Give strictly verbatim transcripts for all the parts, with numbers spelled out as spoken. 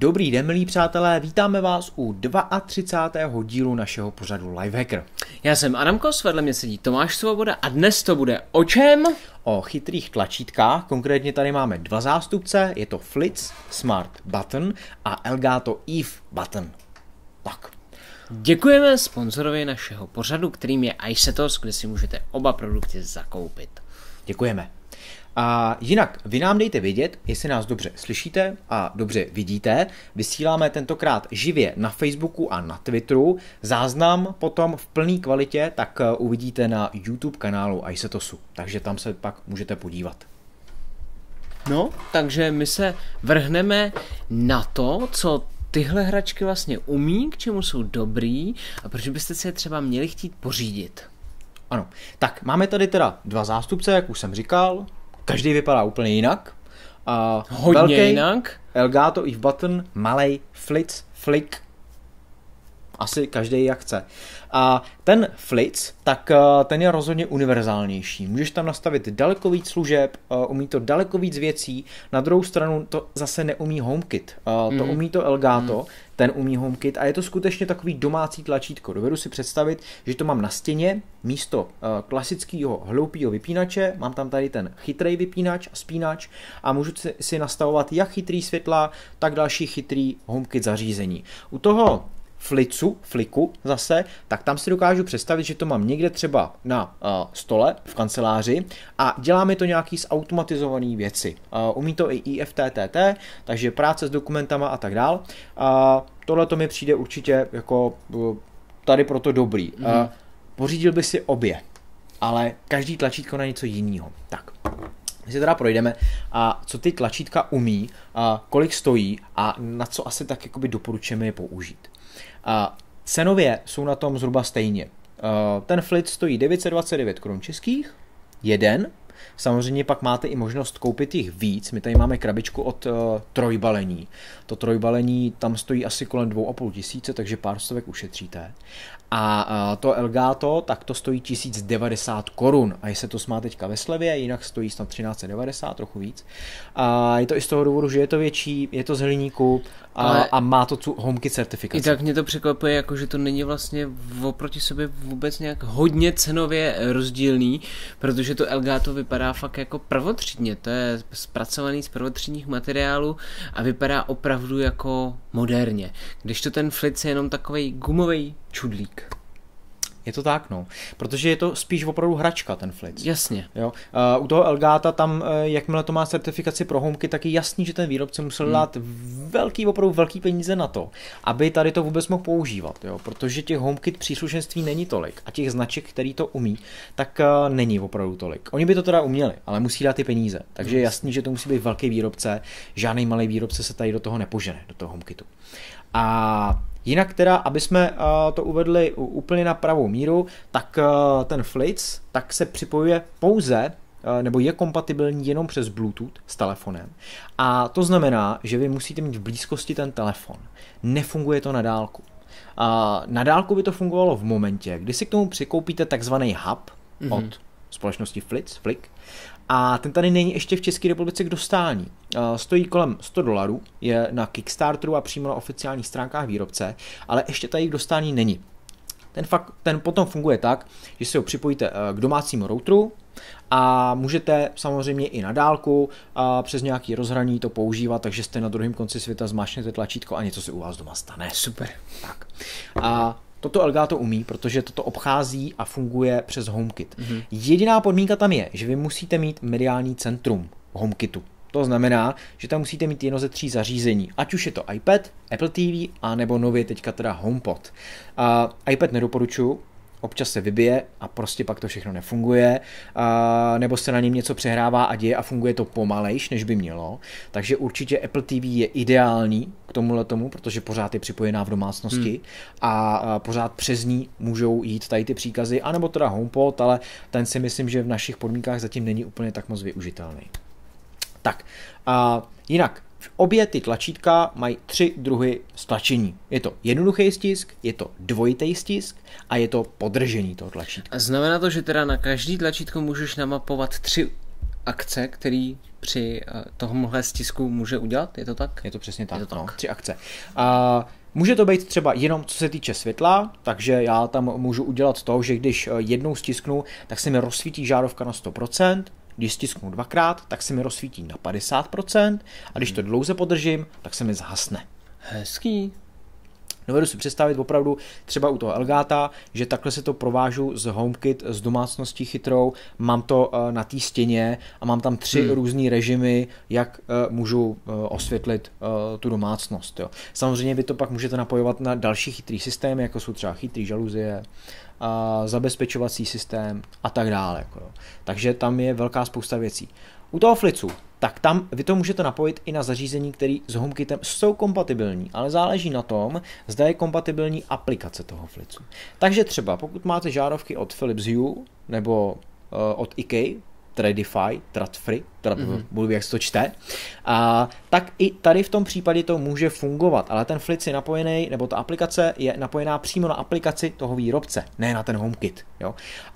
Dobrý den, milí přátelé, vítáme vás u třicátého druhého dílu našeho pořadu Lifehacker. Já jsem Adam Kos, vedle mě sedí Tomáš Svoboda a dnes to bude o čem? O chytrých tlačítkách, konkrétně tady máme dva zástupce, je to Flitz Smart Button a Elgato Eve Button. Tak. Děkujeme sponzorovi našeho pořadu, kterým je iSetos, kde si můžete oba produkty zakoupit. Děkujeme. A jinak, vy nám dejte vědět, jestli nás dobře slyšíte a dobře vidíte. Vysíláme tentokrát živě na Facebooku a na Twitteru. Záznam potom v plné kvalitě tak uvidíte na YouTube kanálu iSetosu. Takže tam se pak můžete podívat. No, takže my se vrhneme na to, co tyhle hračky vlastně umí, k čemu jsou dobrý a proč byste si je třeba měli chtít pořídit. Ano, tak máme tady teda dva zástupce, jak už jsem říkal. Každý vypadá úplně jinak. A Hodně velký jinak. Elgato Eve Button, malej Flitz, Flick. Asi každý jak chce. A ten Flitz, tak ten je rozhodně univerzálnější. Můžeš tam nastavit daleko víc služeb, umí to daleko víc věcí. Na druhou stranu to zase neumí HomeKit. To mm. umí to Elgato, mm. ten umí HomeKit a je to skutečně takový domácí tlačítko. Dovedu si představit, že to mám na stěně místo klasického hloupého vypínače. Mám tam tady ten chytrý vypínač a spínač a můžu si nastavovat jak chytrý světla, tak další chytrý HomeKit zařízení. U toho Flitzu, Flicku zase, tak tam si dokážu představit, že to mám někde třeba na uh, stole v kanceláři a dělá mi to nějaký zautomatizovaný věci. Uh, umí to i I F T T T, takže práce s dokumentama a tak dál. Uh, tohle to mi přijde určitě jako uh, tady proto dobrý. Mm. Uh, pořídil bych si obě, ale každý tlačítko na něco jiného. Tak. My si teda projdeme, a co ty tlačítka umí, a kolik stojí a na co asi tak jakoby doporučujeme je použít. A cenově jsou na tom zhruba stejně. Ten Flitz stojí devět set dvacet devět korun českých, jeden. Samozřejmě pak máte i možnost koupit jich víc. My tady máme krabičku od uh, trojbalení. To trojbalení tam stojí asi kolem dvou a půl tisíce, takže pár stovek ušetříte. A uh, to Elgato, tak to stojí tisíc devadesát korun. A jestli to má teďka ve slevě, jinak stojí snad třináct set devadesát, trochu víc. A je to i z toho důvodu, že je to větší, je to z hliníku a, a má to tu HomeKit certifikaci. I tak mě to překvapuje, jako že to není vlastně oproti sobě vůbec nějak hodně cenově rozdílný, protože to Elgato vypadá fakt jako prvotřídně. To je zpracovaný z prvotřídních materiálů a vypadá opravdu jako moderně. Když to ten Flitz je jenom takovej gumovej čudlík. Je to tak, no. Protože je to spíš opravdu hračka, ten Flitz. Jasně. Jo. Uh, u toho Elgata tam, uh, jakmile to má certifikaci pro HomeKit, tak je jasný, že ten výrobce musel hmm. dát velký, opravdu velký peníze na to, aby tady to vůbec mohl používat, jo. Protože těch HomeKit příslušenství není tolik a těch značek, který to umí, tak uh, není opravdu tolik. Oni by to teda uměli, ale musí dát ty peníze. Takže je jasný, že to musí být velký výrobce. Žádný malý výrobce se tady do toho nepožene, do toho HomeKitu. A jinak teda, aby jsme uh, to uvedli úplně na pravou míru, tak uh, ten Flitz tak se připojuje pouze, uh, nebo je kompatibilní jenom přes Bluetooth s telefonem. A to znamená, že vy musíte mít v blízkosti ten telefon. Nefunguje to na dálku. Uh, na dálku by to fungovalo v momentě, kdy si k tomu přikoupíte takzvaný hub mm-hmm. od společnosti Flitz, Flick, a ten tady není ještě v České republice k dostání. Stojí kolem sto dolarů, je na Kickstarteru a přímo na oficiálních stránkách výrobce, ale ještě tady k dostání není. Ten, fakt, ten potom funguje tak, že si ho připojíte k domácímu routeru a můžete samozřejmě i na dálku a přes nějaký rozhraní to používat, takže jste na druhém konci světa, zmáčknete tlačítko a něco se u vás doma stane. Super. Tak. A toto Elgato umí, protože toto obchází a funguje přes HomeKit. Mm-hmm. Jediná podmínka tam je, že vy musíte mít mediální centrum HomeKitu. To znamená, že tam musíte mít jedno ze tří zařízení. Ať už je to iPad, Apple T V, a nebo nově teďka teda HomePod. Uh, iPad nedoporučuji, občas se vybije a prostě pak to všechno nefunguje, a nebo se na něm něco přehrává a děje a funguje to pomalejš, než by mělo. Takže určitě Apple T V je ideální k tomuhle tomu, protože pořád je připojená v domácnosti hmm. a pořád přes ní můžou jít tady ty příkazy, anebo teda HomePod, ale ten si myslím, že v našich podmínkách zatím není úplně tak moc využitelný. Tak, a jinak, obě ty tlačítka mají tři druhy stlačení. Je to jednoduchý stisk, je to dvojitý stisk a je to podržení toho tlačítka. A znamená to, že teda na každý tlačítko můžeš namapovat tři akce, které při tohohle stisku může udělat, je to tak? Je to přesně tak, je to no, tak. tři akce. A může to být třeba jenom co se týče světla, takže já tam můžu udělat to, že když jednou stisknu, tak se mi rozsvítí žárovka na sto procent, když stisknu dvakrát, tak se mi rozsvítí na padesát procent a když to dlouze podržím, tak se mi zhasne. Hezký. Dovedu si představit opravdu třeba u toho Elgata, že takhle se to provážu z HomeKit, z domácností chytrou, mám to uh, na té stěně a mám tam tři hmm. různý režimy, jak uh, můžu uh, osvětlit uh, tu domácnost. Jo. Samozřejmě vy to pak můžete napojovat na další chytrý systémy, jako jsou třeba chytrý žaluzie, uh, zabezpečovací systém a tak dále. Jako, jo. Takže tam je velká spousta věcí. U toho Flicu, tak tam vy to můžete napojit i na zařízení, které s HomeKitem jsou kompatibilní, ale záleží na tom, zda je kompatibilní aplikace toho Flicu. Takže třeba pokud máte žárovky od Philips Hue nebo uh, od IKEA, Tradify, Tradfree, teda mm-hmm. budu jak se to čte, a tak i tady v tom případě to může fungovat, ale ten Flic je napojený, nebo ta aplikace je napojená přímo na aplikaci toho výrobce, ne na ten HomeKit. Jo?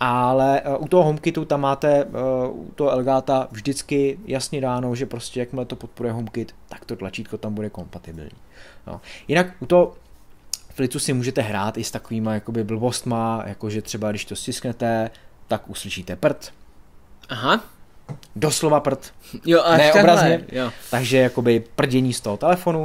Ale uh, u toho HomeKitu tam máte uh, u toho Elgata vždycky jasně dáno, že prostě jakmile to podporuje HomeKit, tak to tlačítko tam bude kompatibilní. Jo? Jinak u toho Flicu si můžete hrát i s takovýma jakoby blbostma, jakože třeba když to stisknete, tak uslyšíte prd. Aha. Doslova prd. Jo, až ne obrazně. Jo. Takže jakoby prdění z toho telefonu.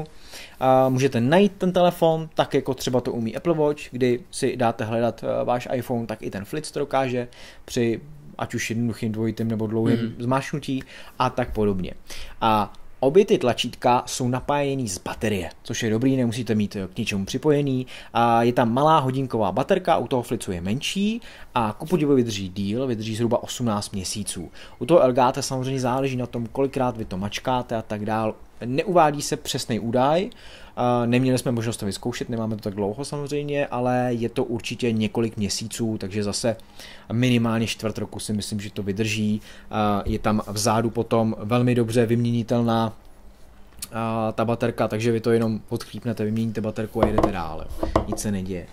A můžete najít ten telefon, tak jako třeba to umí Apple Watch, kdy si dáte hledat váš iPhone, tak i ten Flic to dokáže při ať už jednoduchým dvojitým nebo dlouhým mm. zmáčknutí a tak podobně. A obě ty tlačítka jsou napájený z baterie, což je dobrý, nemusíte mít k ničemu připojený. A je tam malá hodinková baterka, u toho Flicu je menší a kupodivu vydrží díl, vydrží zhruba osmnáct měsíců. U toho Elgata samozřejmě záleží na tom, kolikrát vy to mačkáte a tak dál. Neuvádí se přesný údaj, neměli jsme možnost to vyzkoušet, nemáme to tak dlouho samozřejmě, ale je to určitě několik měsíců, takže zase minimálně čtvrt roku si myslím, že to vydrží. Je tam vzadu potom velmi dobře vyměnitelná ta baterka, takže vy to jenom odchlípnete, vyměníte baterku a jedete dále. Nic se neděje.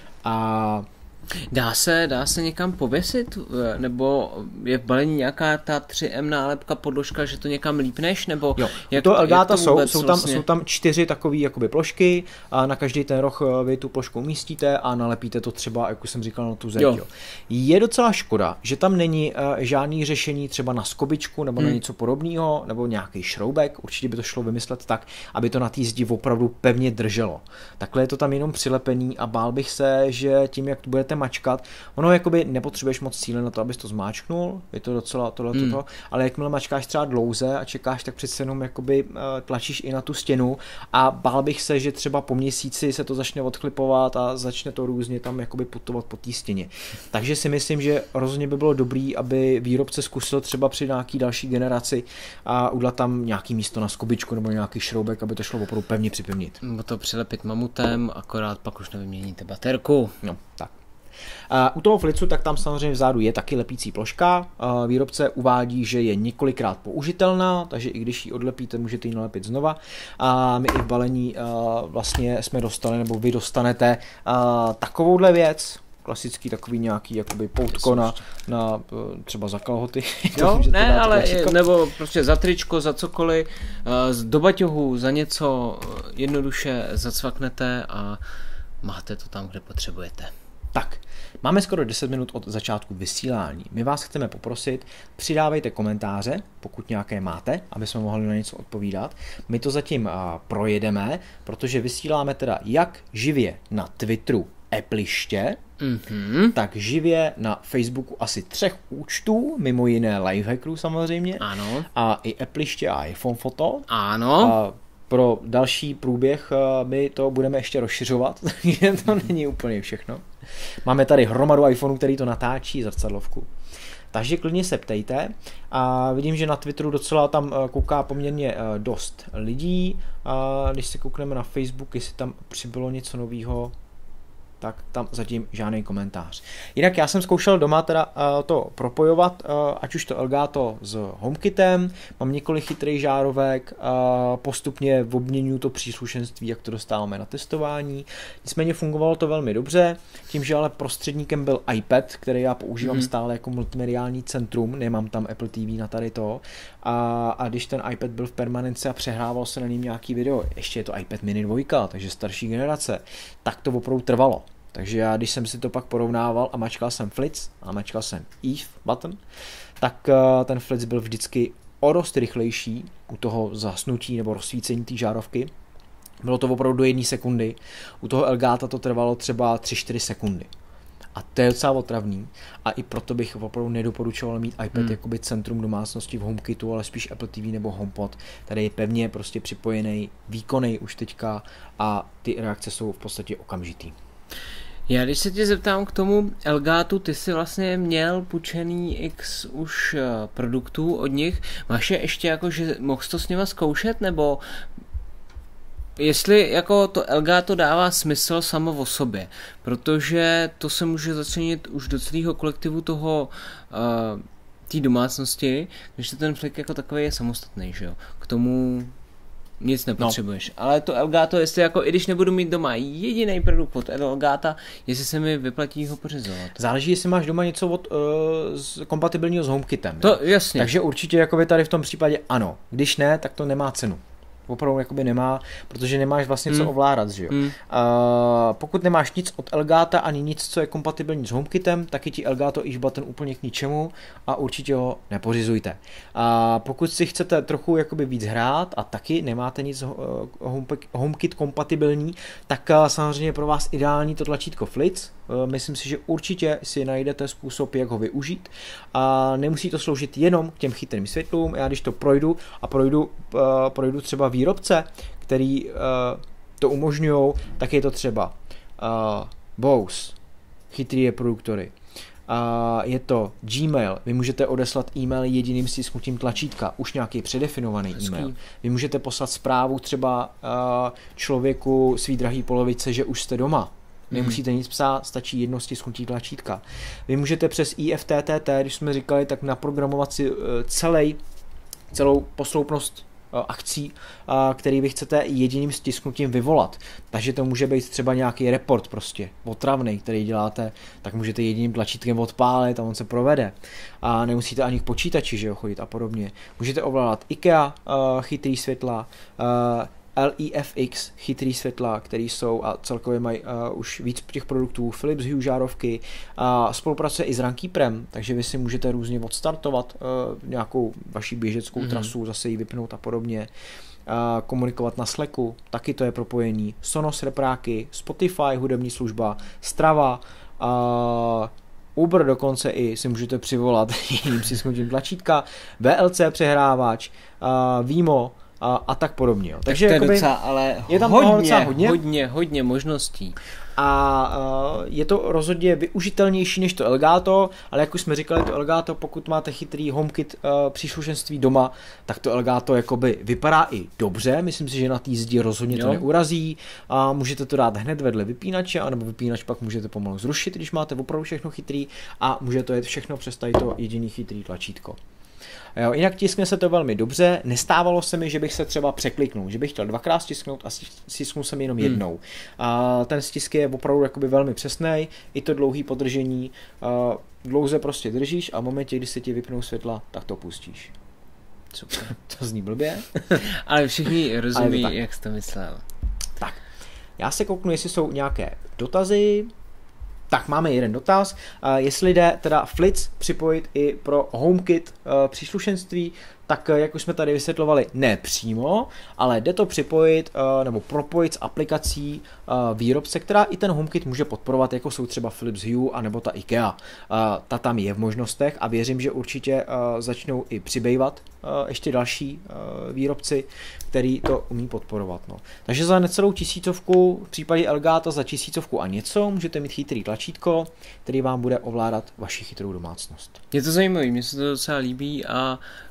A Dá se, dá se někam pověsit, nebo je v balení nějaká ta tři em nálepka, podložka, že to někam lípneš, nebo jo, jak to Elgata jak to jsou, jsou, tam, vlastně? jsou tam čtyři takové jakoby plošky a na každý ten roh vy tu plošku umístíte a nalepíte to třeba, jak už jsem říkal, na tu zeď. Jo. Je docela škoda, že tam není uh, žádný řešení třeba na skobičku nebo hmm. na něco podobného, nebo nějaký šroubek, určitě by to šlo vymyslet tak, aby to na té zdi opravdu pevně drželo. Takhle je to tam jenom přilepený a bál bych se, že tím, jak to budete mačkat, ono jakoby nepotřebuješ moc síly na to, abys to zmáčknul, je to docela tohle hmm. toto, ale jakmile mačkáš třeba dlouze a čekáš, tak přece jenom jakoby uh, tlačíš i na tu stěnu a bál bych se, že třeba po měsíci se to začne odchlipovat a začne to různě tam jakoby putovat po té stěně. Takže si myslím, že rozhodně by bylo dobrý, aby výrobce zkusil třeba při nějaký další generaci a udělat tam nějaký místo na skobičku nebo nějaký šroubek, aby to šlo opravdu pevně připevnit. Nebo to přilepit mamutem, akorát pak už nevyměníte baterku. No, tak. Uh, u toho Flicu tak tam samozřejmě vzadu je taky lepící ploška. Uh, výrobce uvádí, že je několikrát použitelná, takže i když ji odlepíte, můžete ji nalepit znova. A my i v balení uh, vlastně jsme dostali, nebo vy dostanete uh, takovouhle věc, klasický takový nějaký jakoby poutko na, na třeba za kalhoty. Jo, ne, ale je, nebo prostě za tričko, za cokoliv, uh, do baťohu, za něco jednoduše zacvaknete a máte to tam, kde potřebujete. Tak, máme skoro deset minut od začátku vysílání. My vás chceme poprosit, přidávejte komentáře, pokud nějaké máte, aby jsme mohli na něco odpovídat. My to zatím uh, projedeme, protože vysíláme teda jak živě na Twitteru Appleiště, mm-hmm. tak živě na Facebooku asi třech účtů, mimo jiné Lifehackerů samozřejmě. Ano. A i Appleiště a iPhone Foto. Ano. A pro další průběh my to budeme ještě rozšiřovat, takže to není úplně všechno. Máme tady hromadu iPhoneů, který to natáčí, zrcadlovku. Takže klidně se ptejte a vidím, že na Twitteru docela tam kouká poměrně dost lidí. A když se koukneme na Facebook, jestli tam přibylo něco nového, tak tam zatím žádný komentář. Jinak já jsem zkoušel doma teda uh, to propojovat, uh, ať už to Elgato s HomeKitem, mám několik chytrých žárovek, uh, postupně obměňuji to příslušenství, jak to dostáváme na testování. Nicméně fungovalo to velmi dobře, tím, že ale prostředníkem byl iPad, který já používám mm-hmm. stále jako multimediální centrum, nemám tam Apple T V na tady to. A, a když ten iPad byl v permanenci a přehrával se na něm nějaký video, ještě je to iPad mini dva, takže starší generace, tak to opravdu trvalo. Takže já, když jsem si to pak porovnával a mačkal jsem Flitz a mačkal jsem Eve button, tak uh, ten Flitz byl vždycky o dost rychlejší u toho zasnutí nebo rozsvícení té žárovky. Bylo to opravdu do jedné sekundy. U toho Elgata to trvalo třeba tři čtyři sekundy. A to je docela otravný. A i proto bych opravdu nedoporučoval mít iPad hmm. jakoby centrum domácnosti v HomeKitu, ale spíš Apple T V nebo HomePod, který je pevně prostě připojený, výkonný už teďka a ty reakce jsou v podstatě okamžitý. Já když se tě zeptám k tomu Elgatu, ty jsi vlastně měl půjčený x už produktů od nich. Máš je ještě jako, že mohl jsi to s nima zkoušet, nebo jestli jako to Elgato dává smysl samo o sobě, protože to se může začlenit už do celého kolektivu toho uh, té domácnosti, když to ten Flick jako takový je samostatný, že jo. K tomu nic nepotřebuješ. No. Ale to Elgato, jestli jako, i když nebudu mít doma jediný produkt od Elgata, jestli se mi vyplatí ho pořizovat. Záleží, jestli máš doma něco od, uh, z, kompatibilního s HomeKitem. To jasně. Takže určitě jakoby tady v tom případě ano. Když ne, tak to nemá cenu. Opravdu jakoby nemá, protože nemáš vlastně co mm. ovládat, že jo. Mm. Uh, pokud nemáš nic od Elgata ani nic, co je kompatibilní s HomeKitem, tak je ti Elgato Eve button úplně k ničemu a určitě ho nepořizujte. A uh, pokud si chcete trochu jakoby víc hrát a taky nemáte nic uh, home, HomeKit kompatibilní, tak uh, samozřejmě je pro vás ideální to tlačítko Flitz. Uh, myslím si, že určitě si najdete způsob, jak ho využít. A uh, nemusí to sloužit jenom k těm chytrým světlům. Já když to projdu a projdu, uh, projdu třeba výrobce, který uh, to umožňují, tak je to třeba uh, Bose, chytrý reproduktory, uh, je to Gmail, vy můžete odeslat e-mail jediným stisknutím tlačítka, už nějaký předefinovaný Hezký. e-mail. Vy můžete poslat zprávu třeba uh, člověku svý drahý polovice, že už jste doma. Nemusíte nic psát, stačí jedno stisknutí tlačítka. Vy můžete přes I F T T T, když jsme říkali, tak naprogramovat si uh, celý, celou posloupnost akcí, který vy chcete jediným stisknutím vyvolat. Takže to může být třeba nějaký report prostě otravný, který děláte, tak můžete jediným tlačítkem odpálit a on se provede. A nemusíte ani k počítači, že jo, chodit a podobně. Můžete ovládat IKEA chytrý světla, L E F X chytrý světla, které jsou a celkově mají uh, už víc těch produktů, Philips Hue žárovky a spolupracuje i s Runkeeperem, takže vy si můžete různě odstartovat uh, nějakou vaši běžeckou mm-hmm. trasu, zase ji vypnout a podobně. Uh, komunikovat na Slacku, taky to je propojení. Sonos repráky, Spotify, hudební služba, Strava, uh, Uber dokonce i si můžete přivolat jiným stisknutím tlačítka, V L C přehrávač, uh, Vimo, A, a tak podobně. Jo. Takže tak to jakoby, je docela, ale je tam hodně, docela hodně, hodně, hodně možností. A uh, je to rozhodně využitelnější než to Elgato, ale jak už jsme říkali, to Elgato, pokud máte chytrý HomeKit uh, příslušenství doma, tak to Elgato jakoby vypadá i dobře, myslím si, že na té zdi rozhodně jo. to neurazí a můžete to dát hned vedle vypínače, anebo vypínač pak můžete pomalu zrušit, když máte opravdu všechno chytrý a může to jet všechno přes tady to jediný chytrý tlačítko. Jo, jinak tiskne se to velmi dobře, nestávalo se mi, že bych se třeba překliknul, že bych chtěl dvakrát stisknout a stisknul jsem jenom hmm. jednou. A ten stisk je opravdu jakoby velmi přesný, i to dlouhý podržení, dlouze prostě držíš a v momentě, kdy se ti vypnou světla, tak to pustíš. Super. To zní blbě. Ale všichni rozumí, jak jsi to myslel. Tak, já se kouknu, jestli jsou nějaké dotazy. Tak máme jeden dotaz, uh, jestli jde teda Flitz připojit i pro HomeKit uh, příslušenství, tak jak už jsme tady vysvětlovali, ne přímo, ale jde to připojit uh, nebo propojit s aplikací uh, výrobce, která i ten HomeKit může podporovat, jako jsou třeba Philips Hue a nebo ta IKEA. Uh, ta tam je v možnostech a věřím, že určitě uh, začnou i přibývat uh, ještě další uh, výrobci, který to umí podporovat. No. Takže za necelou tisícovku, v případě Elgata za tisícovku a něco, můžete mít chytrý tlačítko, který vám bude ovládat vaši chytrou domácnost. Je to zajímavé, mně se to docela líbí a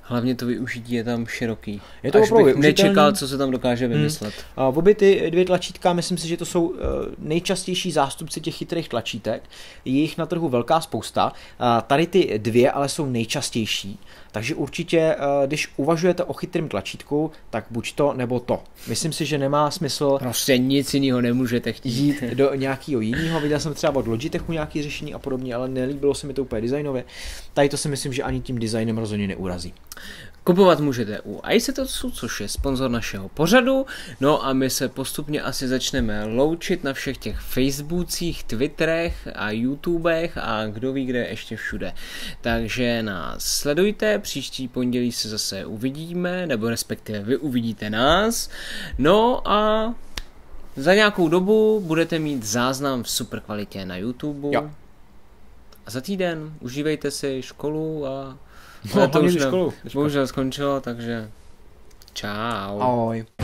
Hlavně to využití je tam široký. Je to Až opravdu bych využitelný. nečekal, co se tam dokáže vymyslet. Hmm. Uh, obě ty dvě tlačítka, myslím si, že to jsou uh, nejčastější zástupci těch chytrých tlačítek. Je jich na trhu velká spousta. Uh, tady ty dvě ale jsou nejčastější. Takže určitě, uh, když uvažujete o chytrém tlačítku, tak buď to, nebo to. Myslím si, že nemá smysl Prostě nic jiného nemůžete chtít. Jít do nějakého jiného. Viděl jsem třeba od Logitechu nějaké řešení a podobně, ale nelíbilo se mi to úplně designově. Tady to si myslím, že ani tím designem rozhodně neurazí. Kupovat můžete u iSetotsu, což je sponzor našeho pořadu, no a my se postupně asi začneme loučit na všech těch Facebookích, Twitterech a YouTubech a kdo ví kde ještě všude. Takže nás sledujte, příští pondělí se zase uvidíme, nebo respektive vy uvidíte nás, no a za nějakou dobu budete mít záznam v super kvalitě na YouTube. Jo. A za týden užívejte si školu a No, to už školu. bohužel skončilo, takže čau. Ahoj.